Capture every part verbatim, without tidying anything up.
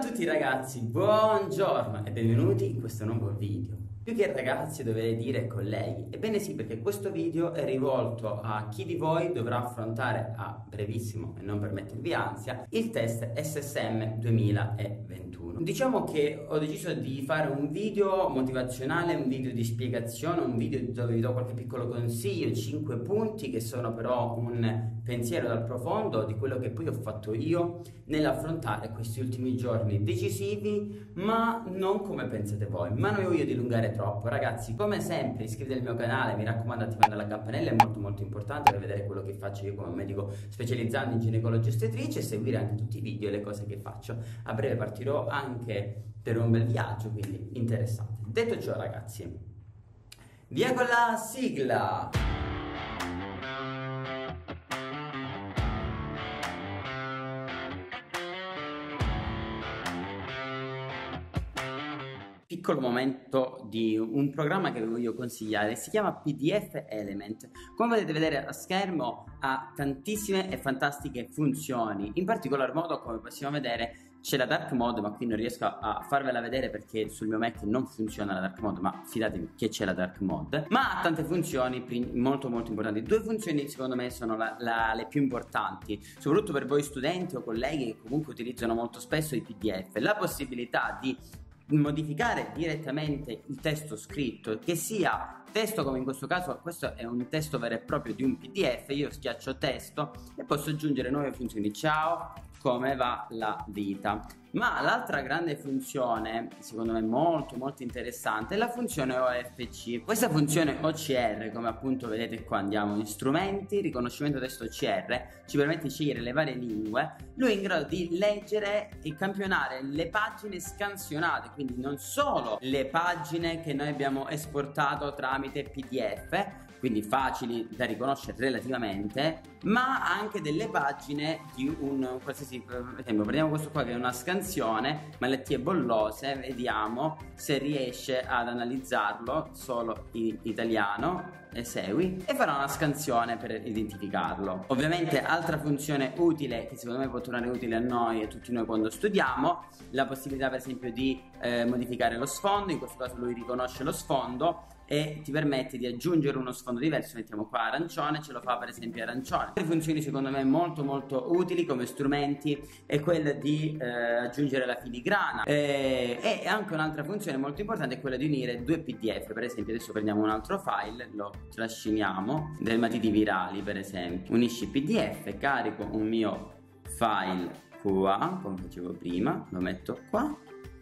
tutti ragazzi, buongiorno e benvenuti in questo nuovo video. Più che ragazzi dovrei dire colleghi. Ebbene sì, perché questo video è rivolto a chi di voi dovrà affrontare a brevissimo, e non per mettervi ansia, il test S S M duemilaventuno. Diciamo che ho deciso di fare un video motivazionale, un video di spiegazione, un video dove vi do qualche piccolo consiglio, cinque punti che sono però un pensiero dal profondo di quello che poi ho fatto io nell'affrontare questi ultimi giorni decisivi, ma non come pensate voi. Ma non vi voglio dilungare troppo ragazzi. Come sempre iscrivetevi al mio canale, mi raccomando attivando la campanella, è molto molto importante per vedere quello che faccio io come medico specializzato in ginecologia ostetricia e seguire anche tutti i video e le cose che faccio. A breve partirò anche per un bel viaggio, quindi interessante. Detto ciò ragazzi, via con la sigla! Piccolo momento di un programma che vi voglio consigliare, si chiama P D F Element. Come potete vedere a schermo ha tantissime e fantastiche funzioni, in particolar modo come possiamo vedere c'è la dark mode, ma qui non riesco a farvela vedere perché sul mio Mac non funziona la dark mode, ma fidatevi che c'è la dark mode, ma ha tante funzioni molto molto importanti. Due funzioni secondo me sono la, la, le più importanti, soprattutto per voi studenti o colleghi che comunque utilizzano molto spesso i P D F: la possibilità di modificare direttamente il testo scritto, che sia testo come in questo caso, questo è un testo vero e proprio di un P D F, io schiaccio testo e posso aggiungere nuove funzioni. Ciao, come va la vita? Ma l'altra grande funzione, secondo me molto molto interessante, è la funzione O F C. Questa funzione O C R, come appunto vedete qua, andiamo in strumenti, riconoscimento testo O C R, ci permette di scegliere le varie lingue. Lui è in grado di leggere e campionare le pagine scansionate, quindi non solo le pagine che noi abbiamo esportato tramite P D F, quindi facili da riconoscere relativamente, ma anche delle pagine di un qualsiasi, per esempio prendiamo questo qua che è una scansione, malattie bollose, vediamo se riesce ad analizzarlo solo in italiano. Esegui e farà una scansione per identificarlo. Ovviamente altra funzione utile che secondo me può tornare utile a noi e a tutti noi quando studiamo, la possibilità per esempio di eh, modificare lo sfondo. In questo caso lui riconosce lo sfondo e ti permette di aggiungere uno sfondo diverso. Mettiamo qua arancione, ce lo fa per esempio arancione. Altre funzioni secondo me molto molto utili come strumenti è quella di eh, aggiungere la filigrana eh, e anche un'altra funzione molto importante è quella di unire due P D F. Per esempio adesso prendiamo un altro file, lo trasciniamo, dermatiti virali per esempio, unisci P D F, carico un mio file qua come facevo prima, lo metto qua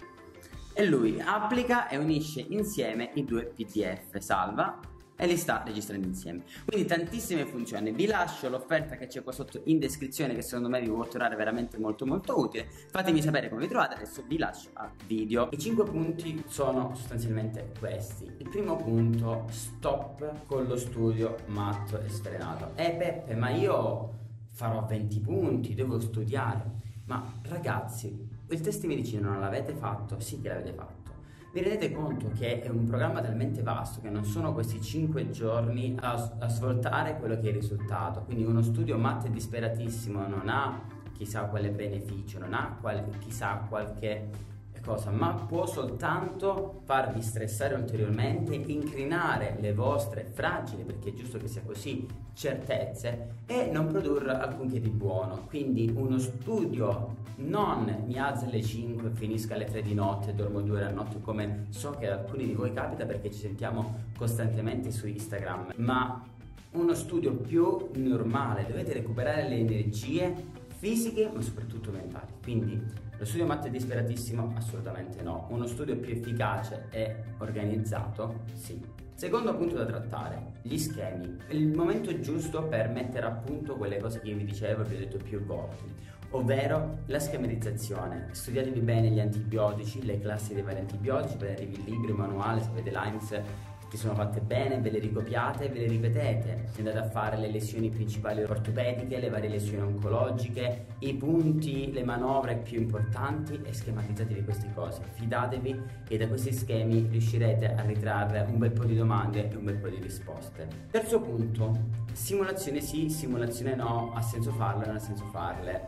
e lui applica e unisce insieme i due P D F, salva e li sta registrando insieme. Quindi tantissime funzioni. Vi lascio l'offerta che c'è qua sotto in descrizione, che secondo me vi può tornare veramente molto molto utile. Fatemi sapere come vi trovate. Adesso vi lascio al video. I cinque punti sono sostanzialmente questi. Il primo punto: stop con lo studio matto e sfrenato. Eh Peppe, ma io farò venti punti, devo studiare. Ma ragazzi, il test di medicina non l'avete fatto? Sì che l'avete fatto. Vi rendete conto che è un programma talmente vasto che non sono questi cinque giorni a, a svoltare quello che è il risultato. Quindi uno studio matto e disperatissimo non ha chissà quale beneficio, non ha qual, chissà qualche cosa, ma può soltanto farvi stressare ulteriormente, incrinare le vostre fragili, perché è giusto che sia così, certezze e non produrre alcunché di buono. Quindi uno studio non mi alzo alle cinque, finisco alle tre di notte, dormo due ore a notte, come so che ad alcuni di voi capita perché ci sentiamo costantemente su Instagram, ma uno studio più normale. Dovete recuperare le energie fisiche ma soprattutto mentali. Quindi lo studio matto è disperatissimo? Assolutamente no. Uno studio più efficace e organizzato? Sì. Secondo punto da trattare: gli schemi. Il momento giusto per mettere a punto quelle cose che io vi dicevo e vi ho detto più volte, ovvero la schematizzazione. Studiatevi bene gli antibiotici, le classi dei vari antibiotici, prendetevi il libro, il manuale, se avete l'A I M S che sono fatte bene, ve le ricopiate e ve le ripetete. Andate a fare le lesioni principali ortopediche, le varie lesioni oncologiche, i punti, le manovre più importanti e schematizzatevi queste cose. Fidatevi e da questi schemi riuscirete a ritrarre un bel po' di domande e un bel po' di risposte. Terzo punto: simulazione sì, simulazione no, ha senso farle, non ha senso farle.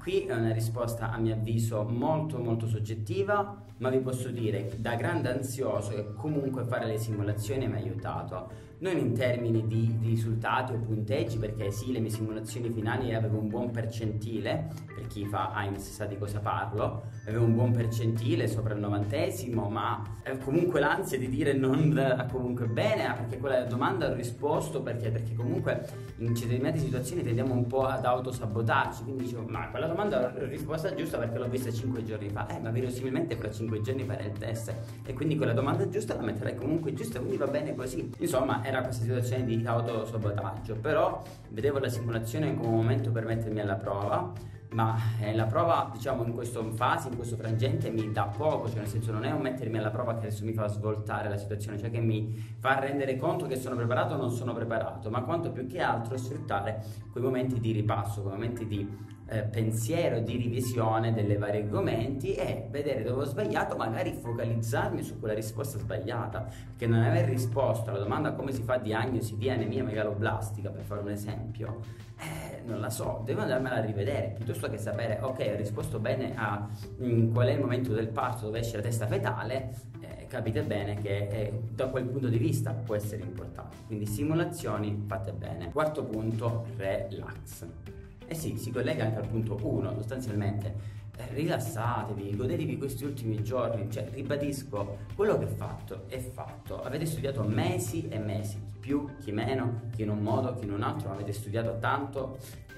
qui è una risposta a mio avviso molto molto soggettiva, ma vi posso dire che da grande ansioso che comunque fare le simulazioni mi ha aiutato. Non in termini di, di risultati o punteggi, perché sì, le mie simulazioni finali avevo un buon percentile, per chi fa A I M S sa di cosa parlo, avevo un buon percentile sopra il novantesimo, ma comunque l'ansia di dire non comunque bene, perché quella domanda ho risposto, perché, perché comunque in determinate situazioni tendiamo un po' ad autosabotarci, quindi dicevo, ma quella domanda l'ho risposta giusta perché l'ho vista cinque giorni fa, eh ma verosimilmente fra cinque giorni farei il test e quindi quella domanda giusta la metterai comunque giusta, quindi va bene così. Insomma, era questa situazione di autosabotaggio, però vedevo la simulazione come un momento per mettermi alla prova, ma eh, la prova, diciamo, in questa fase, in questo frangente mi dà poco, cioè nel senso non è un mettermi alla prova che adesso mi fa svoltare la situazione, cioè che mi fa rendere conto che sono preparato o non sono preparato, ma quanto più che altro sfruttare quei momenti di ripasso, quei momenti di eh, pensiero, di revisione delle vari argomenti e vedere dove ho sbagliato, magari focalizzarmi su quella risposta sbagliata, perché non aver risposto alla domanda come si fa diagnosi di anemia megaloblastica, per fare un esempio, eh, non la so, devo andarmela a rivedere, piuttosto che sapere, ok, ho risposto bene a mh, qual è il momento del parto dove esce la testa fetale, eh, capite bene che eh, da quel punto di vista può essere importante, quindi simulazioni fatte bene. Quarto punto, relax. Eh sì, si collega anche al punto uno, sostanzialmente. Rilassatevi, godetevi questi ultimi giorni, cioè ribadisco, quello che è fatto è fatto, avete studiato mesi e mesi, chi più, chi meno, chi in un modo, chi in un altro, avete studiato tanto,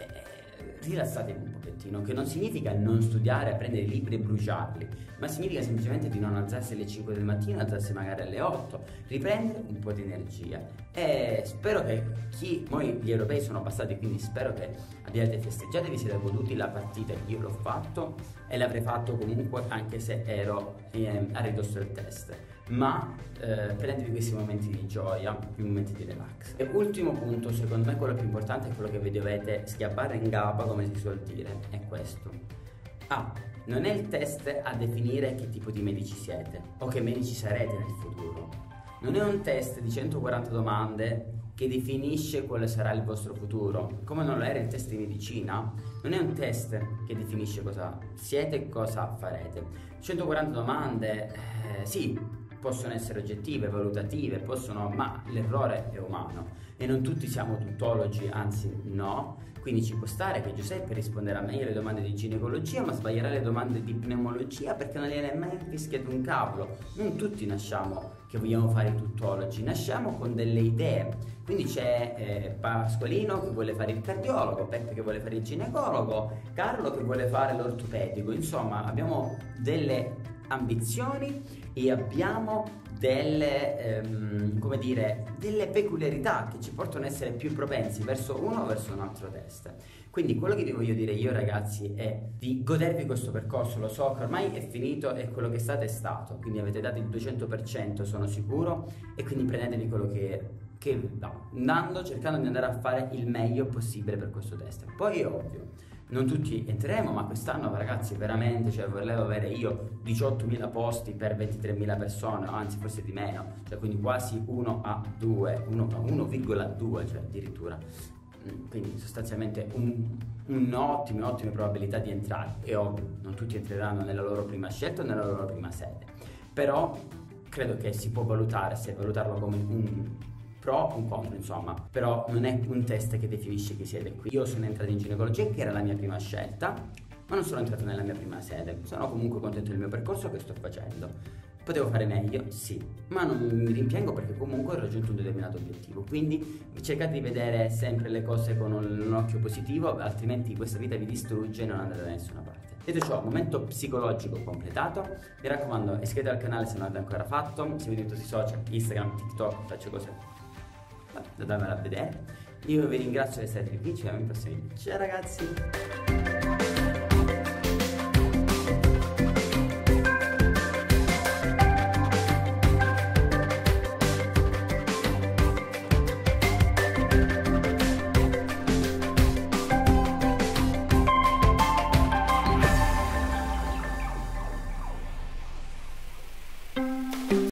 eh, rilassatevi un pochettino, che non significa non studiare, prendere i libri e bruciarli, ma significa semplicemente di non alzarsi alle cinque del mattino, alzarsi magari alle otto, riprendere un po' di energia e spero che chi, noi gli europei sono passati, quindi spero che abbiate festeggiato, vi siete goduti la partita, io l'ho fatto e l'avrei fatto comunque anche se ero eh, a ridosso del test, ma eh, prendetevi questi momenti di gioia, più momenti di relax. E ultimo punto, secondo me quello più importante è quello che vi dovete schiappare in gamba, come si suol dire, è questo. Ah, non è il test a definire che tipo di medici siete o che medici sarete nel futuro, non è un test di centoquaranta domande che definisce quale sarà il vostro futuro, come non lo era il test di medicina. Non è un test che definisce cosa siete e cosa farete. centoquaranta domande, eh, sì, possono essere oggettive, valutative, possono, ma l'errore è umano e non tutti siamo tuttologi, anzi no, quindi ci può stare che Giuseppe risponderà meglio alle domande di ginecologia ma sbaglierà le domande di pneumologia perché non gliene è mai fischiato un cavolo. Non tutti nasciamo che vogliamo fare i tuttologi, nasciamo con delle idee, quindi c'è eh, Pasqualino che vuole fare il cardiologo, Peppe che vuole fare il ginecologo, Carlo che vuole fare l'ortopedico, insomma abbiamo delle ambizioni e abbiamo delle, ehm, come dire, delle peculiarità che ci portano a essere più propensi verso uno o verso un altro test. Quindi quello che vi voglio dire io, ragazzi, è di godervi questo percorso. Lo so che ormai è finito e quello che è stato è stato, quindi avete dato il duecento per cento, sono sicuro, e quindi prendetevi quello che, che va, andando, cercando di andare a fare il meglio possibile per questo test. Poi è ovvio, non tutti entreremo, ma quest'anno, ragazzi, veramente, cioè volevo avere io diciottomila posti per ventitremila persone, anzi forse di meno, cioè quindi quasi uno a due, uno virgola due, cioè addirittura, quindi sostanzialmente un, un'ottima, ottima probabilità di entrare. È ovvio, non tutti entreranno nella loro prima scelta o nella loro prima sede, però credo che si può valutare, se valutarlo come un pro o un contro, insomma, però non è un test che definisce chi siete qui. Io sono entrato in ginecologia, che era la mia prima scelta, ma non sono entrato nella mia prima sede, sono comunque contento del mio percorso che sto facendo. Potevo fare meglio? Sì, ma non mi rimpiango perché comunque ho raggiunto un determinato obiettivo, quindi cercate di vedere sempre le cose con un, un occhio positivo, altrimenti questa vita vi distrugge e non andate da nessuna parte. Detto ciò, momento psicologico completato, mi raccomando iscrivetevi al canale se non l'avete ancora fatto, seguite tutti i social, Instagram, TikTok, faccio cose da darmela a vedere. Io vi ringrazio di essere qui, ci vediamo in prossimi video. Ciao ragazzi!